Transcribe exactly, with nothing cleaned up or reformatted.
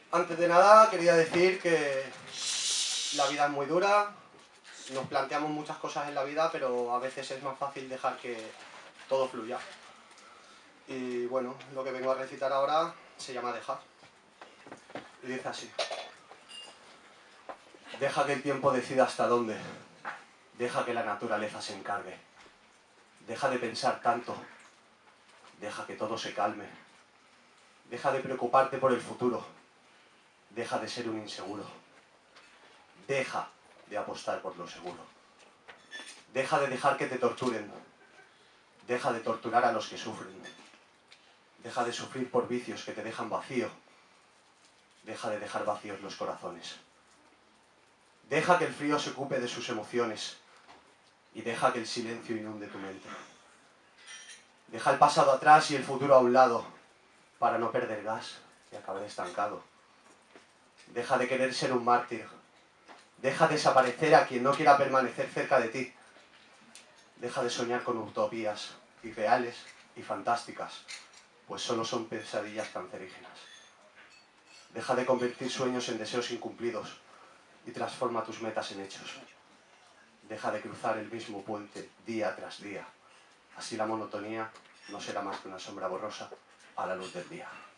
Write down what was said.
Antes de nada, quería decir que la vida es muy dura, nos planteamos muchas cosas en la vida, pero a veces es más fácil dejar que todo fluya. Y bueno, lo que vengo a recitar ahora se llama Dejar. Y dice así. Deja que el tiempo decida hasta dónde. Deja que la naturaleza se encargue. Deja de pensar tanto. Deja que todo se calme. Deja de preocuparte por el futuro. Deja de ser un inseguro. Deja de apostar por lo seguro. Deja de dejar que te torturen. Deja de torturar a los que sufren. Deja de sufrir por vicios que te dejan vacío. Deja de dejar vacíos los corazones. Deja que el frío se ocupe de sus emociones y deja que el silencio inunde tu mente. Deja el pasado atrás y el futuro a un lado para no perder gas y acabar estancado. Deja de querer ser un mártir. Deja desaparecer a quien no quiera permanecer cerca de ti. Deja de soñar con utopías irreales y fantásticas, pues solo son pesadillas cancerígenas. Deja de convertir sueños en deseos incumplidos y transforma tus metas en hechos. Deja de cruzar el mismo puente día tras día. Así la monotonía no será más que una sombra borrosa a la luz del día.